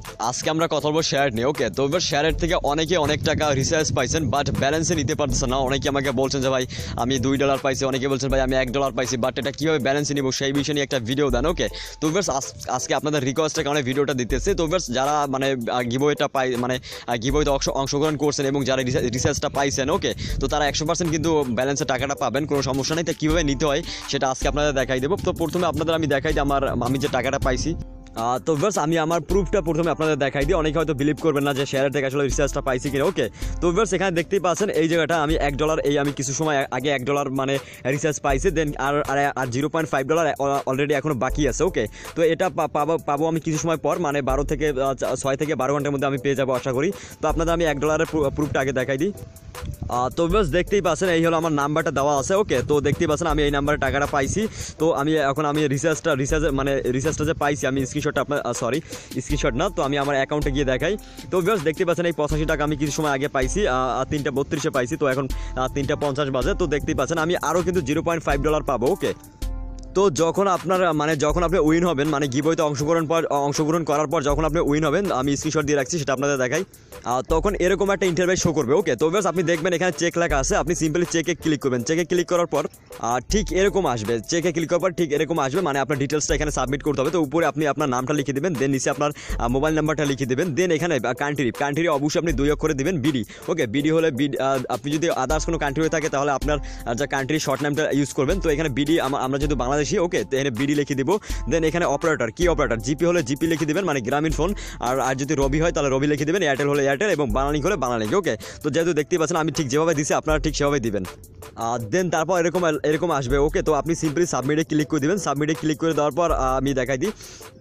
আজকে আমরা কথা বলবো শেয়ার নিয়ে। ওকে, তো এবার শেয়ারের থেকে অনেকে অনেক টাকা রিচার্জ পাইছেন, বাট ব্যালেন্সে নিতে পারতেছে না। অনেকে আমাকে বলছেন যে ভাই আমি $2 পাইছি, অনেকে বলছেন ভাই আমি $1 পাইছি, বাট এটা কীভাবে ব্যালেন্সে নিব সেই বিষয় নিয়ে একটা ভিডিও দেন। ওকে, তো এবার আজকে আপনাদের রিকোয়েস্টের কারণে ভিডিওটা দিতেছে। তো এবার যারা মানে গিভওয়েটা মানে গিভওয়েতে অংশগ্রহণ করছেন এবং যারা রিচার্জটা পাইছেন, ওকে, তো তারা 100% কিন্তু ব্যালেন্সের টাকাটা পাবেন, কোনো সমস্যা নেই। তো কীভাবে নিতে হয় সেটা আজকে আপনাদের দেখাই দেবো। তো প্রথমে আপনাদের আমি দেখাই দিই আমি যে টাকাটা পাইছি। তো বাস আমি আমার প্রুফটা প্রথমে আপনাদের দেখাই দিই। অনেকে হয়তো বিলিভ করবেন না যে শেয়ারের থেকে আসলে রিচার্জটা পাইছি কিনা। ওকে, তো বাস এখানে দেখতেই পাচ্ছেন এই জায়গাটা আমি $1 আমি কিছু সময় আগে $1 মানে রিচার্জ পাইছি, দেন আর $0.5 অলরেডি এখনো বাকি আছে। ওকে, তো এটা পাবো আমি কিছু সময় পর, মানে 6 থেকে 12 ঘন্টার মধ্যে আমি পেয়ে যাবো আশা করি। তো আপনাদের আমি $1 প্রুফটা আগে দেখাই দিই। তো বাস দেখতেই পাচ্ছেন এই হলো আমার নাম্বারটা দেওয়া আছে। ওকে, তো দেখতেই পাচ্ছেন আমি এই নাম্বারে টাকাটা পাইছি। তো আমি রিচার্জটা যে পাইছি আমি স্ক্রিনশটটা স্ক্রিনশট না, তো আমি আমার অ্যাকাউন্টে গিয়ে দেখাই। তো বাস দেখতে পাচ্ছেন এই 85 টাকা আমি কিছু সময় আগে পাইছি, 3:32 পাইছি। তো এখন 3:50 বাজে। তো দেখতেই পাচ্ছেন আমি আরও কিন্তু $0.5 পাবো। ওকে, তো যখন আপনি উইন হবেন, মানে গিভওয়েতে অংশগ্রহণ করার পর যখন আপনি উইন হবেন, আমি স্ক্রিনশট দিয়ে রাখছি সেটা আপনাদের দেখাই, তখন এরকম একটা ইন্টারভেস শো করবে। ওকে, তো বেশ আপনি দেখবেন এখানে চেক লেখা আছে, আপনি সিম্পলি চেকে ক্লিক করবেন। চেকে ক্লিক করার পর ঠিক এরকম আসবে। চেকে ক্লিক করার পর ঠিক এরকম আসবে, মানে আপনার ডিটেলসটা এখানে সাবমিট করতে হবে। তো উপরে আপনি আপনার নামটা লিখে দেবেন, দেন নিচে আপনার মোবাইল নাম্বারটা লিখে দেবেন, দেন এখানে কান্ট্রি অবশ্যই আপনি 2 অক্ষরে দেবেন বিডি। ওকে, বিডি হলে আপনি যদি আদার্স কোনো কান্ট্রি হয়ে থাকে তাহলে আপনার যা কান্ট্রির শর্ট নামটা ইউজ করবেন। তো এখানে বিডি, আমরা যেহেতু বাংলাদেশি, ওকে, তো এখানে বিডি লিখে দিব। দেন এখানে অপারেটর, কি অপারেটর, জিপি হলে জিপি লিখে দেবেন, মানে গ্রামীণ ফোন। আর যদি রবি হয় তাহলে রবি লিখে দেবেন, এয়ারটেল হলে এয়ারটেল এবং বাংলালিংক হলে বাংলালিংক। ওকে, তো যেহেতু দেখতেই পাচ্ছেন আমি ঠিক যেভাবে দিছি আপনারা ঠিক সেভাবে দিবেন। দেন তারপর এরকম আসবে। ওকে, তো আপনি সিম্পলি সাবমিটে ক্লিক করে দিবেন। সাবমিটে ক্লিক করে দেওয়ার পর আমি দেখাই দিই,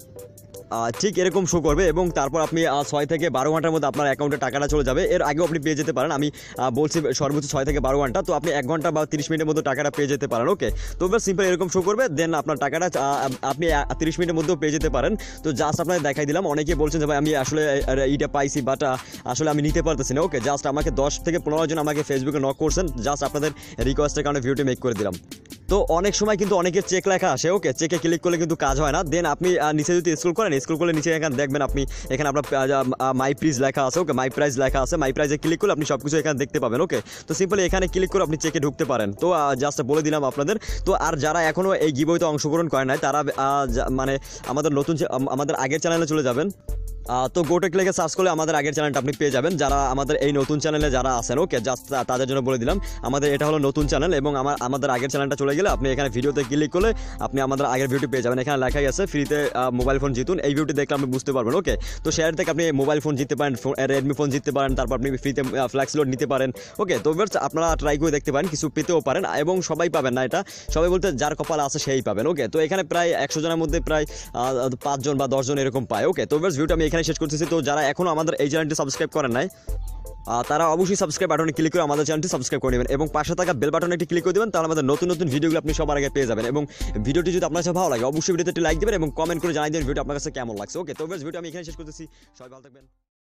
ঠিক এরকম শো করবে এবং তারপর আপনি 6 থেকে 12 ঘন্টার মধ্যে আপনার অ্যাকাউন্টে টাকাটা চলে যাবে। এর আগেও আপনি পেয়ে যেতে পারেন, আমি বলছি সর্বোচ্চ 6 থেকে 12 ঘন্টা। তো আপনি 1 ঘন্টা বা 30 মিনিটের মধ্যে টাকাটা পেয়ে যেতে পারেন। ওকে, তো এবার সিম্পল এরকম শো করবে, দেন আপনার টাকাটা আপনি 30 মিনিটের মধ্যেও পেয়ে যেতে পারেন। তো জাস্ট আপনাকে দেখাই দিলাম। অনেকে বলছেন যে ভাই আমি আসলে এইটা পাইছি, বাট আসলে আমি নিতে পারতেছি না। ওকে, জাস্ট আমাকে 10 থেকে 15 জন আমাকে ফেসবুকে নক করছেন, জাস্ট আপনাদের রিকোয়েস্টের কারণে ভিডিওটি মেক করে দিলাম। তো অনেক সময় কিন্তু অনেকের চেক লেখা আসে। ওকে, চেকে ক্লিক করলে কিন্তু কাজ হয় না। দেন আপনি নিচে যদি স্ক্রল করলে নিচে এখানে দেখবেন আপনি এখানে আপনার মাই প্রাইস লেখা আছে। ওকে, মাই প্রাইস লেখা আছে, মাই প্রাইসে ক্লিক করলে আপনি সব কিছু এখানে দেখতে পাবেন। ওকে, তো সিম্পলি এখানে ক্লিক করে আপনি চেকে ঢুকতে পারেন। তো জাস্ট বলে দিলাম আপনাদের। তো আর যারা এখনও এই গিভওয়েতে অংশগ্রহণ করে নাই তারা মানে আমাদের আগের চ্যানেলে চলে যাবেন। তো গোটেক লিখে সার্চ করলে আমাদের আগের চ্যানেলটা আপনি পেয়ে যাবেন। যারা আমাদের এই নতুন চ্যানেলে যারা আছেন, ওকে, জাস্ট তাদের জন্য বলে দিলাম আমাদের এটা হলো নতুন চ্যানেল এবং আমাদের আগের চ্যানেলটা চলে গেলে আপনি এখানে ভিডিওতে ক্লিক করলে আপনি আমাদের আগের ভিডিও পেয়ে যাবেন। এখানে লেখাই আছে ফ্রিতে মোবাইল ফোন জিতুন। এই ভিডিওটি দেখলে আপনি বুঝতে পারবেন। ওকে, তো শেয়ার থেকে আপনি মোবাইল ফোন জিততে পারেন, রেডমি ফোন জিততে পারেন, তারপর আপনি ফ্রিতে ফ্ল্যাক্স লোড নিতে পারেন। ওকে, তো আপনারা ট্রাই করে দেখতে পারেন, কিছু পেতেও পারেন এবং সবাই পাবেন না, এটা সবাই বলতে যার কপাল আছে সেই পাবেন। ওকে, তো এখানে প্রায় 100 জনের মধ্যে প্রায় 5 জন বা 10 জন এরকম পায়। ওকে, তো ভিডিওটা আমি এখানে শেষ করতেছি। তো যারা এখনও আমাদের এই চ্যানেলটি সাবস্ক্রাইব করেন নাই তারা অবশ্যই সাবস্ক্রাইব বাটনে ক্লিক করে আমাদের চ্যানেলটি সাবস্ক্রাইব করে নেবেন এবং পাশে থাকা বেল বাটনে একটি ক্লিক করে দেবেন, তাহলে আমাদের নতুন নতুন ভিডিওগুলো আপনি সবার আগে পেয়ে যাবেন। এবং ভিডিওটি যদি আপনার কাছে ভালো লাগে অবশ্যই ভিডিওতে একটি লাইক দেবেন এবং কমেন্ট করে জানিয়ে দেবেন ভিডিও আপনার কাছে কেমন লাগছে। ওকে, তো ভিডিও আমি এখানে শেষ করতেছি। সবাই ভালো থাকবেন।